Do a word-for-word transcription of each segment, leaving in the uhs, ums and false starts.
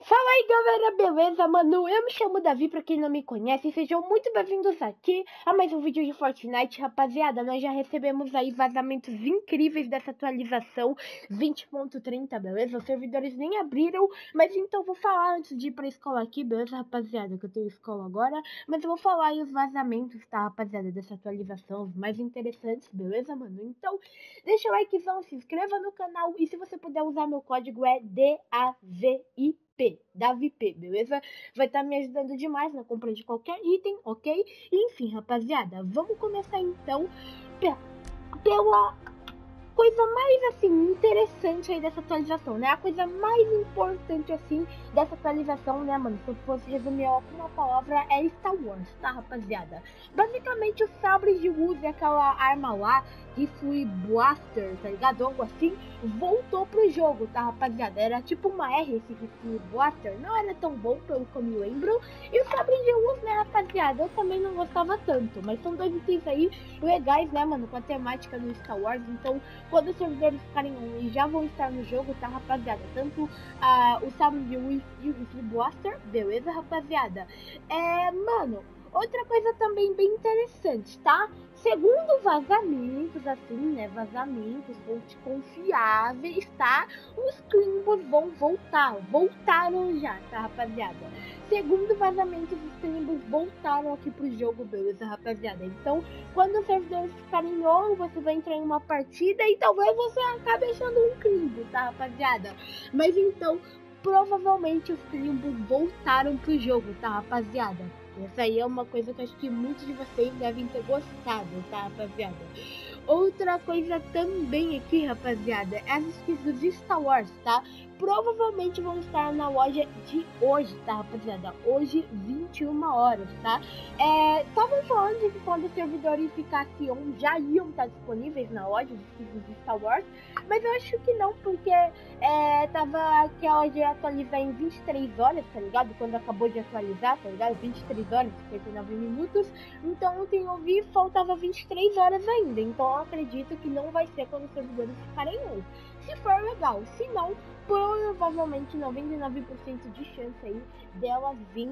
Fala aí galera, beleza? Mano, eu me chamo Davi, pra quem não me conhece, sejam muito bem-vindos aqui a mais um vídeo de Fortnite. Rapaziada, nós já recebemos aí vazamentos incríveis dessa atualização vinte ponto trinta, beleza? Os servidores nem abriram, mas então vou falar antes de ir pra escola aqui, beleza, rapaziada? Que eu tenho escola agora, mas eu vou falar aí os vazamentos, tá, rapaziada, dessa atualização, os mais interessantes, beleza, mano? Então, deixa o likezão, se inscreva no canal e se você puder usar meu código é D A V I P, Davi P, beleza? Vai estar tá me ajudando demais na compra de qualquer item, ok? Enfim, rapaziada, vamos começar então pela coisa mais, assim, interessante aí dessa atualização, né? A coisa mais importante, assim, dessa atualização, né, mano? Se eu fosse resumir ela com uma palavra, é Star Wars, tá, rapaziada? Basicamente, o sabre de luz e aquela arma lá, Rifle Blaster, tá ligado? Algo assim, voltou pro jogo, tá, rapaziada? Era tipo uma R esse Rifle Blaster, não era tão bom, pelo que eu me lembro. E o sabre de luz, né, rapaziada? Eu também não gostava tanto, mas são dois itens aí legais, né, mano? Com a temática do Star Wars, então quando os servidores ficarem on e já vão estar no jogo, tá, rapaziada? Tanto uh, o sabre de luz e o Rifle Blaster, beleza, rapaziada? É, mano, outra coisa também bem interessante, tá? Segundo vazamentos, assim, né, vazamentos, fonte confiáveis, tá? Os Climbos vão voltar, voltaram já, tá, rapaziada? Segundo vazamentos, os Climbos voltaram aqui pro jogo, beleza, rapaziada? Então, quando os servidores ficarem on, você vai entrar em uma partida e talvez você acabe achando um Climbo, tá, rapaziada? Mas então, provavelmente os Climbos voltaram pro jogo, tá, rapaziada? Essa aí é uma coisa que eu acho que muitos de vocês devem ter gostado, tá, rapaziada? Outra coisa também aqui, rapaziada, é as skins dos Star Wars, tá? Provavelmente vão estar na loja de hoje, tá, rapaziada? Hoje, vinte e uma horas, tá? Estavam é, falando de que quando os servidores ficassem on, já iam estar disponíveis na loja os skins dos Star Wars, mas eu acho que não, porque é, tava que a loja ia atualizar em vinte e três horas, tá ligado? Quando acabou de atualizar, tá ligado? vinte e três horas, cinquenta e nove minutos. Então, ontem eu vi, faltava vinte e três horas ainda. Então, eu acredito que não vai ser quando os servidores ficarem on. Se for legal, se não, provavelmente noventa e nove por cento de chance aí dela vir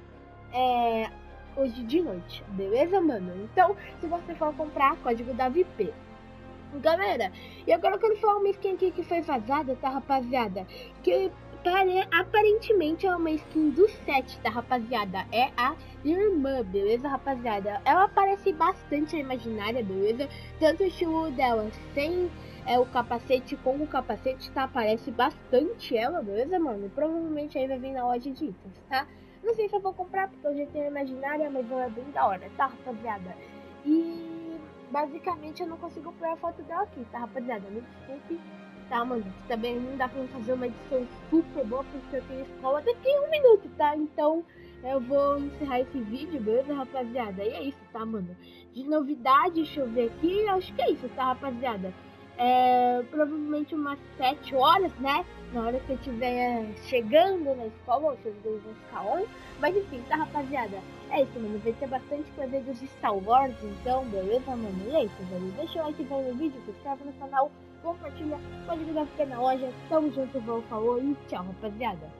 é, hoje de noite, beleza, mano? Então, se você for comprar, código da V P. Galera, e agora eu quero falar uma skin aqui que foi vazada, tá, rapaziada? Que pare... aparentemente é uma skin do set, tá, rapaziada? É a irmã, beleza, rapaziada? Ela parece bastante a imaginária, beleza? Tanto o estilo dela sem é, o capacete com o capacete, tá? Parece bastante ela, beleza, mano? E provavelmente aí vai vir na loja de itens, tá? Não sei se eu vou comprar, porque eu já tenho a imaginária, mas ela é bem da hora, tá, rapaziada? E basicamente eu não consigo pôr a foto dela aqui, tá, rapaziada? Me desculpe, tá, mano? Também não dá pra fazer uma edição super boa, porque eu tenho escola daqui a um minuto, tá? Então eu vou encerrar esse vídeo, beleza, rapaziada? E é isso, tá, mano? De novidade, deixa eu ver aqui, acho que é isso, tá, rapaziada? É, provavelmente umas sete horas, né? Na hora que eu estiver chegando na escola, os servidores vão ficar on. Mas enfim, tá, rapaziada? É isso, mano. Vai ter bastante coisa dos Star Wars, então, beleza, mano? E é isso, velho. Deixa o like no vídeo, se inscreve no canal, compartilha, pode ligar na loja. Tamo junto, vou, falou e tchau, rapaziada.